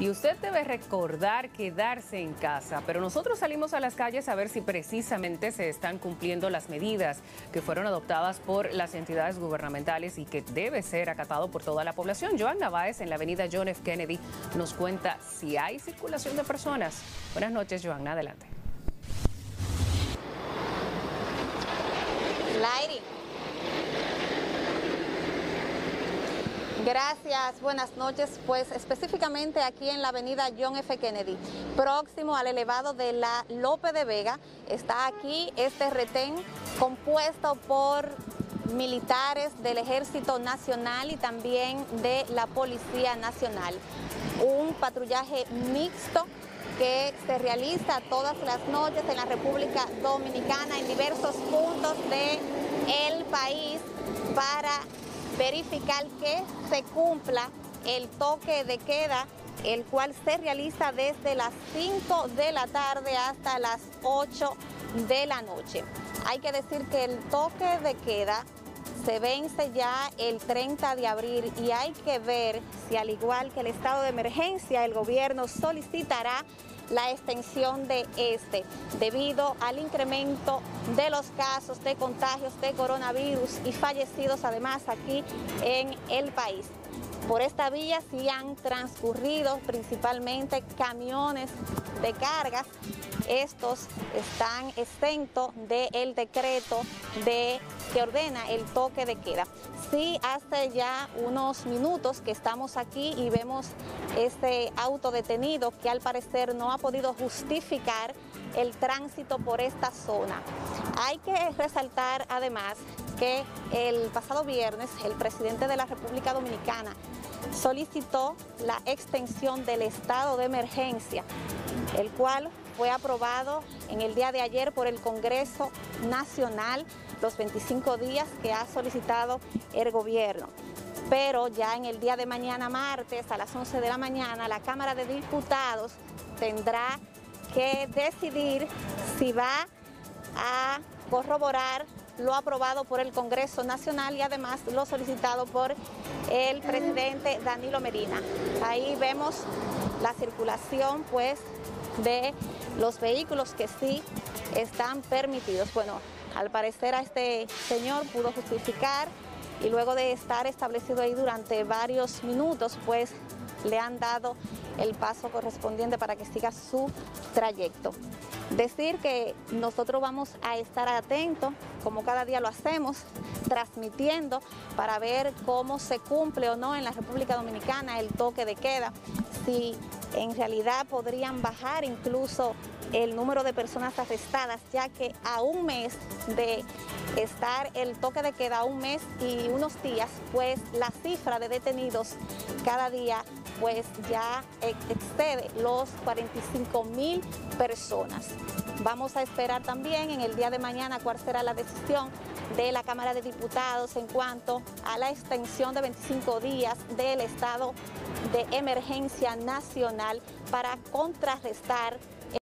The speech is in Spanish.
Y usted debe recordar quedarse en casa, pero nosotros salimos a las calles a ver si precisamente se están cumpliendo las medidas que fueron adoptadas por las entidades gubernamentales y que debe ser acatado por toda la población. Joanna Báez en la avenida John F. Kennedy nos cuenta si hay circulación de personas. Buenas noches, Joanna, adelante. Lairi. Gracias, buenas noches. Pues específicamente aquí en la avenida John F. Kennedy, próximo al elevado de la Lope de Vega, está aquí este retén compuesto por militares del Ejército Nacional y también de la Policía Nacional. Un patrullaje mixto que se realiza todas las noches en la República Dominicana en diversos puntos del país para verificar que se cumpla el toque de queda, el cual se realiza desde las 5 de la tarde hasta las 8 de la noche. Hay que decir que el toque de queda se vence ya el 30 de abril y hay que ver si, al igual que el estado de emergencia, el gobierno solicitará la extensión de este debido al incremento de los casos de contagios de coronavirus y fallecidos además aquí en el país. Por esta vía sí han transcurrido principalmente camiones de cargas. Estos están exentos del decreto que ordena el toque de queda. Sí, hace ya unos minutos que estamos aquí y vemos este auto detenido que al parecer no ha podido justificar el tránsito por esta zona. Hay que resaltar además que el pasado viernes el presidente de la República Dominicana solicitó la extensión del estado de emergencia, el cual fue aprobado en el día de ayer por el Congreso Nacional, los 25 días que ha solicitado el gobierno. Pero ya en el día de mañana, martes, a las 11 de la mañana, la Cámara de Diputados tendrá que decidir si va a corroborar lo aprobado por el Congreso Nacional y además lo solicitado por el presidente Danilo Medina. Ahí vemos la circulación pues de los vehículos que sí están permitidos. Bueno, al parecer a este señor pudo justificar y luego de estar establecido ahí durante varios minutos, pues le han dado el paso correspondiente para que siga su trayecto. Decir que nosotros vamos a estar atentos, como cada día lo hacemos, transmitiendo para ver cómo se cumple o no en la República Dominicana el toque de queda, si en realidad podrían bajar incluso el número de personas arrestadas, ya que a un mes de estar el toque de queda, a un mes y unos días, pues la cifra de detenidos cada día pues ya excede los 45.000 personas. Vamos a esperar también en el día de mañana cuál será la decisión de la Cámara de Diputados en cuanto a la extensión de 25 días del estado de emergencia nacional para contrarrestar